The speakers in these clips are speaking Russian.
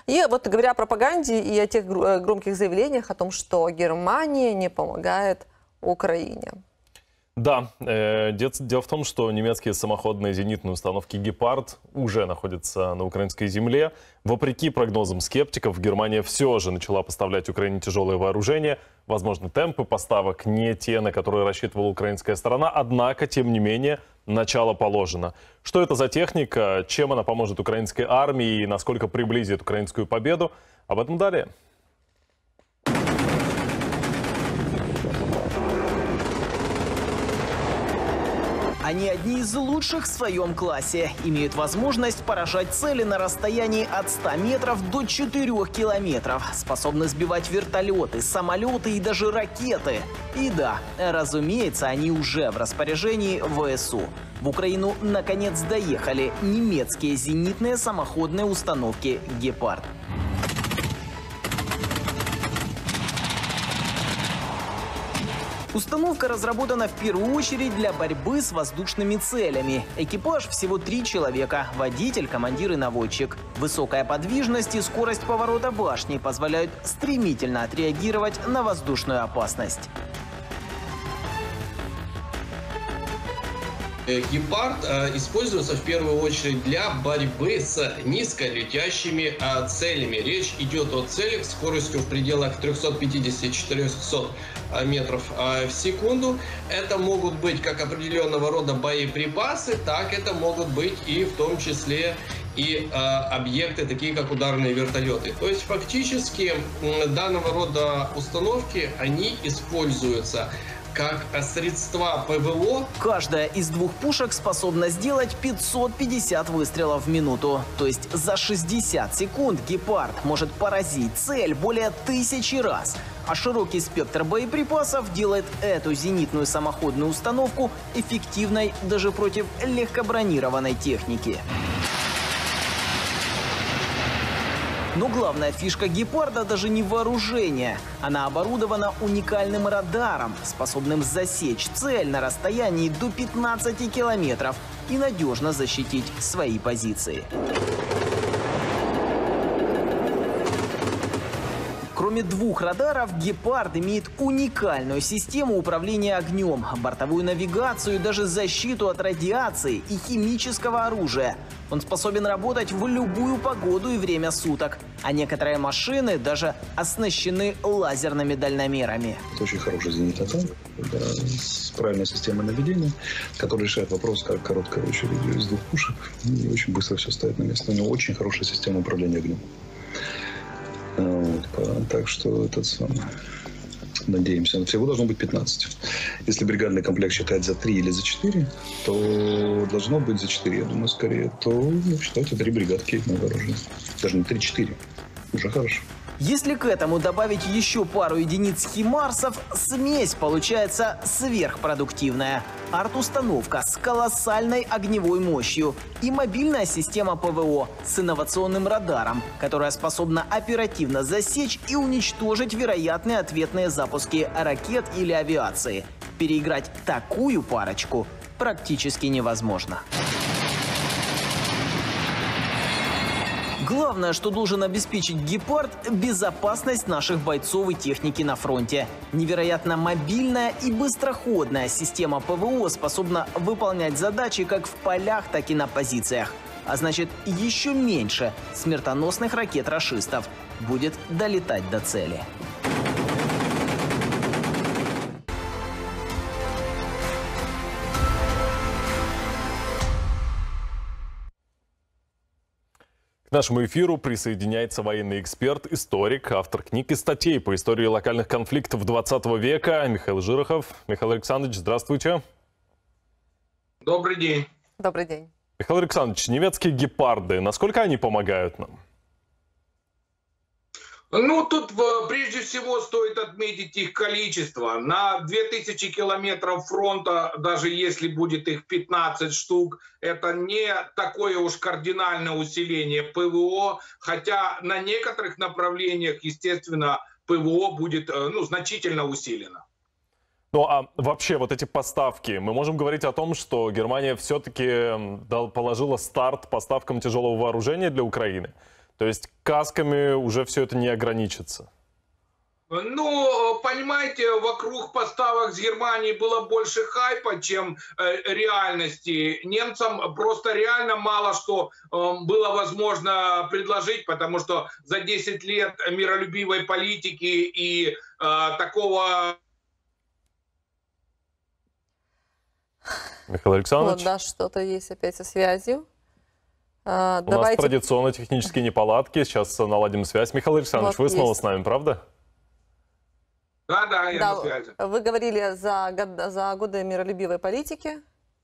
И вот говоря о пропаганде и о тех громких заявлениях о том, что Германия не помогает Украине. Да, дело в том, что немецкие самоходные зенитные установки «Гепард» уже находятся на украинской земле. Вопреки прогнозам скептиков, Германия все же начала поставлять Украине тяжелое вооружение. Возможно, темпы поставок не те, на которые рассчитывала украинская сторона, однако, тем не менее, начало положено. Что это за техника, чем она поможет украинской армии и насколько приблизит украинскую победу, об этом далее. Они одни из лучших в своем классе. Имеют возможность поражать цели на расстоянии от 100 метров до 4 километров. Способны сбивать вертолеты, самолеты и даже ракеты. И да, разумеется, они уже в распоряжении ВСУ. В Украину наконец доехали немецкие зенитные самоходные установки «Гепард». Установка разработана в первую очередь для борьбы с воздушными целями. Экипаж всего 3 человека – водитель, командир и наводчик. Высокая подвижность и скорость поворота башни позволяют стремительно отреагировать на воздушную опасность. Гепард используется в первую очередь для борьбы с низколетящими целями. Речь идет о целях с скоростью в пределах 350-400 метров в секунду. Это могут быть как определенного рода боеприпасы, так это могут быть и в том числе и объекты, такие как ударные вертолеты. То есть фактически данного рода установки, они используются как средства ПВО. Каждая из 2 пушек способна сделать 550 выстрелов в минуту. То есть за 60 секунд «Гепард» может поразить цель более 1000 раз. А широкий спектр боеприпасов делает эту зенитную самоходную установку эффективной даже против легкобронированной техники. Но главная фишка «Гепарда» даже не вооружение. Она оборудована уникальным радаром, способным засечь цель на расстоянии до 15 километров и надежно защитить свои позиции. Кроме 2 радаров, «Гепард» имеет уникальную систему управления огнем, бортовую навигацию и даже защиту от радиации и химического оружия. Он способен работать в любую погоду и время суток, а некоторые машины даже оснащены лазерными дальномерами. Это очень хороший зенитный танк с правильной системой наведения, который решает вопрос, как короткой очередью из 2 пушек и очень быстро все ставит на место. У него очень хорошая система управления огнем. Так что надеемся. Всего должно быть 15. Если бригадный комплект считать за 3 или за 4, то должно быть за 4, я думаю, скорее. То, считайте, 3 бригадки на вооружении. Даже не 3-4. Уже хорошо. Если к этому добавить еще пару единиц химарсов, смесь получается сверхпродуктивная. Арт-установка с колоссальной огневой мощью и мобильная система ПВО с инновационным радаром, которая способна оперативно засечь и уничтожить вероятные ответные запуски ракет или авиации. Переиграть такую парочку практически невозможно. Главное, что должен обеспечить «Гепард» – безопасность наших бойцов и техники на фронте. Невероятно мобильная и быстроходная система ПВО способна выполнять задачи как в полях, так и на позициях. А значит, еще меньше смертоносных ракет-рашистов будет долетать до цели. К нашему эфиру присоединяется военный эксперт, историк, автор книг и статей по истории локальных конфликтов 20 века Михаил Жирохов. Михаил Александрович, здравствуйте. Добрый день. Добрый день. Михаил Александрович, немецкие «Гепарды», насколько они помогают нам? Ну, тут прежде всего стоит отметить их количество. На 2000 километров фронта, даже если будет их 15 штук, это не такое уж кардинальное усиление ПВО, хотя на некоторых направлениях, естественно, ПВО будет значительно усилено. Ну а вообще вот эти поставки, мы можем говорить о том, что Германия все-таки положила старт поставкам тяжелого вооружения для Украины? То есть касками уже все это не ограничится? Ну, понимаете, вокруг поставок с Германии было больше хайпа, чем реальности. Немцам просто реально мало что было возможно предложить, потому что за 10 лет миролюбивой политики и такого... Михаил Александрович? Вот, да, что-то есть опять со связью. У нас традиционно технические неполадки. Сейчас наладим связь. Михаил Александрович, вот вы снова с нами, правда? Да, я на связи. Вы говорили за годы миролюбивой политики.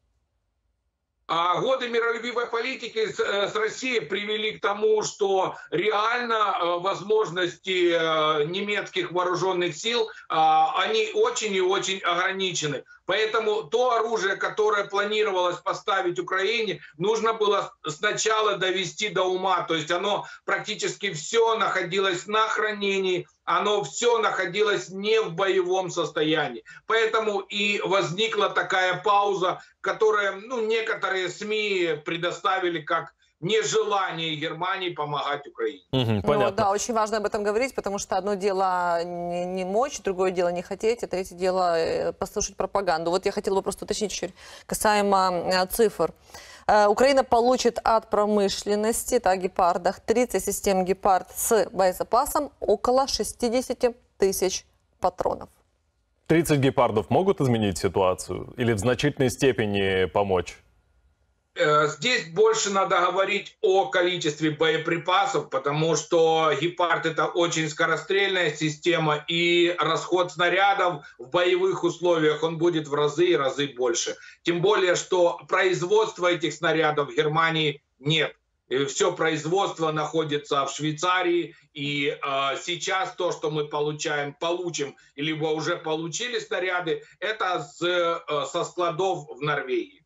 А годы миролюбивой политики с Россией привели к тому, что реально возможности немецких вооруженных сил, они очень и очень ограничены. Поэтому то оружие, которое планировалось поставить Украине, нужно было сначала довести до ума. То есть оно практически все находилось на хранении, оно все находилось не в боевом состоянии. Поэтому и возникла такая пауза, которую некоторые СМИ предоставили как нежелание Германии помогать Украине. Понятно. Да, очень важно об этом говорить, потому что одно дело не мочь, другое дело не хотеть, а третье дело послушать пропаганду. Вот я хотела бы просто уточнить чуть касаемо цифр. Украина получит от промышленности, о гепардах, 30 систем гепард с боезапасом около 60 тысяч патронов. 30 гепардов могут изменить ситуацию или в значительной степени помочь? Здесь больше надо говорить о количестве боеприпасов, потому что гепард — это очень скорострельная система, и расход снарядов в боевых условиях он будет в разы и разы больше. Тем более, что производства этих снарядов в Германии нет. Все производство находится в Швейцарии, и сейчас то, что мы получим, либо уже получили снаряды, это со складов в Норвегии.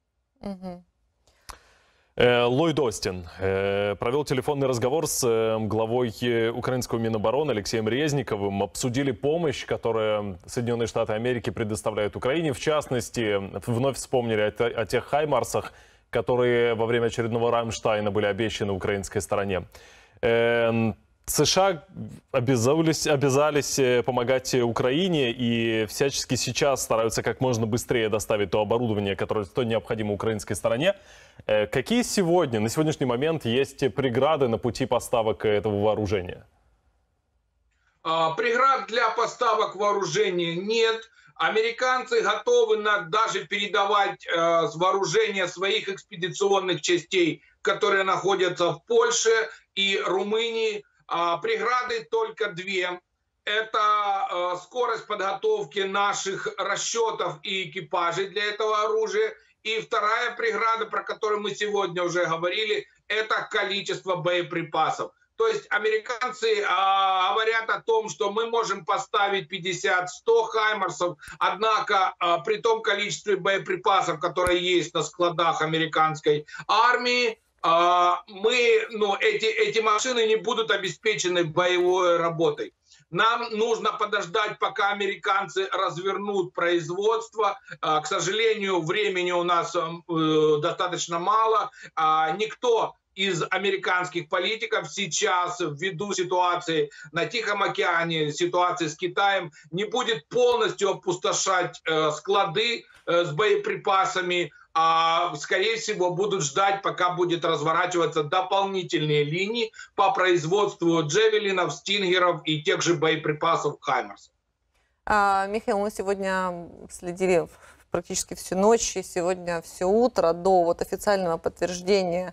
Ллойд Остин провел телефонный разговор с главой украинского Минобороны Алексеем Резниковым. Обсудили помощь, которую Соединенные Штаты Америки предоставляют Украине. В частности, вновь вспомнили о тех хаймарсах, которые во время очередного Рамштайна были обещаны украинской стороне. США обязались помогать Украине и всячески сейчас стараются как можно быстрее доставить то оборудование, которое необходимо украинской стороне. Какие сегодня, на сегодняшний момент, есть преграды на пути поставок этого вооружения? Преград для поставок вооружения нет. Американцы готовы даже передавать вооружение своих экспедиционных частей, которые находятся в Польше и Румынии. Преграды только две. Это скорость подготовки наших расчетов и экипажей для этого оружия. И вторая преграда, про которую мы сегодня уже говорили, это количество боеприпасов. То есть американцы говорят о том, что мы можем поставить 50-100 хаймарсов, однако при том количестве боеприпасов, которые есть на складах американской армии, эти машины не будут обеспечены боевой работой. Нам нужно подождать, пока американцы развернут производство. К сожалению, времени у нас достаточно мало. Никто из американских политиков сейчас, ввиду ситуации на Тихом океане, ситуации с Китаем, не будет полностью опустошать склады с боеприпасами, а, скорее всего, будут ждать, пока будет разворачиваться дополнительные линии по производству джевелинов, стингеров и тех же боеприпасов «Хаймерс». Михаил, мы сегодня следили практически всю ночь и сегодня все утро до официального подтверждения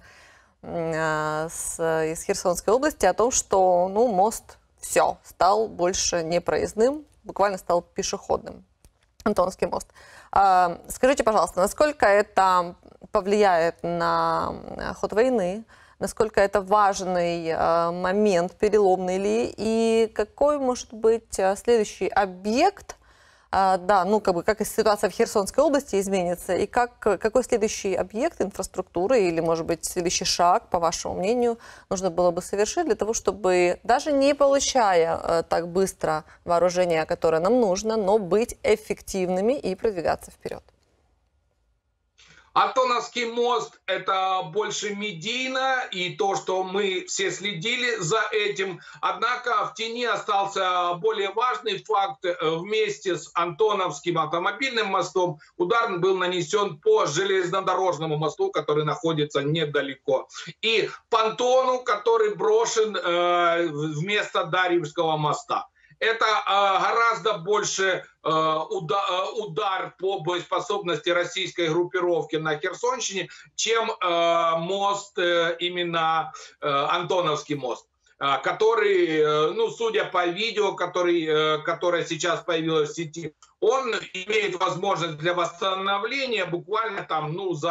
из Херсонской области о том, что мост стал больше не проездным, буквально стал пешеходным. Антонский мост. Скажите, пожалуйста, насколько это повлияет на ход войны, насколько это важный момент, переломный ли, и какой может быть следующий объект, как ситуация в Херсонской области изменится, и какой следующий объект инфраструктуры или, может быть, следующий шаг, по вашему мнению, нужно было бы совершить для того, чтобы, даже не получая так быстро вооружение, которое нам нужно, но быть эффективными и продвигаться вперед? Антоновский мост – это больше медийно, и то, что мы все следили за этим. Однако в тени остался более важный факт. Вместе с Антоновским автомобильным мостом удар был нанесен по железнодорожному мосту, который находится недалеко. И понтону, который брошен вместо Дарьевского моста. Это гораздо больше удар по боеспособности российской группировки на Херсонщине, чем мост, именно Антоновский мост, который, ну, судя по видео, которое сейчас появилось в сети, он имеет возможность для восстановления буквально там,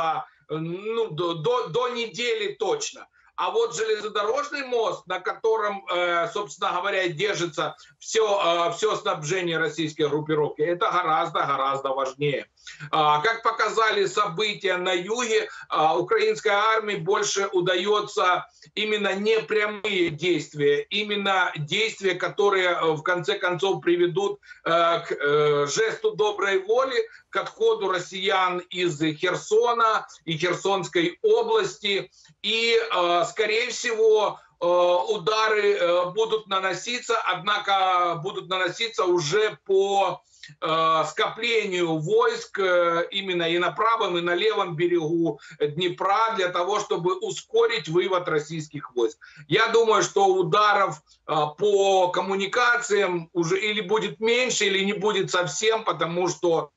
до недели точно. А вот железнодорожный мост, на котором, собственно говоря, держится все снабжение российской группировки, это гораздо важнее. Как показали события на юге, украинской армии больше удается именно непрямые действия, именно действия, которые в конце концов приведут к жесту доброй воли, к отходу россиян из Херсона и Херсонской области. И, скорее всего, удары будут наноситься, однако будут наноситься уже по скоплению войск именно и на правом, и на левом берегу Днепра для того, чтобы ускорить вывод российских войск. Я думаю, что ударов по коммуникациям уже или будет меньше, или не будет совсем, потому что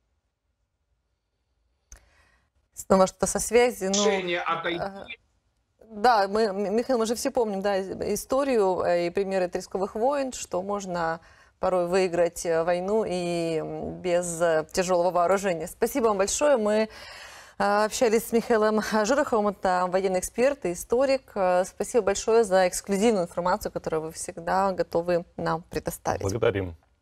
снова что-то со связью. Решение отойти. Да, Михаил, мы же все помним, да, историю и примеры тресковых войн, что можно порой выиграть войну и без тяжелого вооружения. Спасибо вам большое. Мы общались с Михаилом Жироховым, это военный эксперт и историк. Спасибо большое за эксклюзивную информацию, которую вы всегда готовы нам предоставить. Благодарим.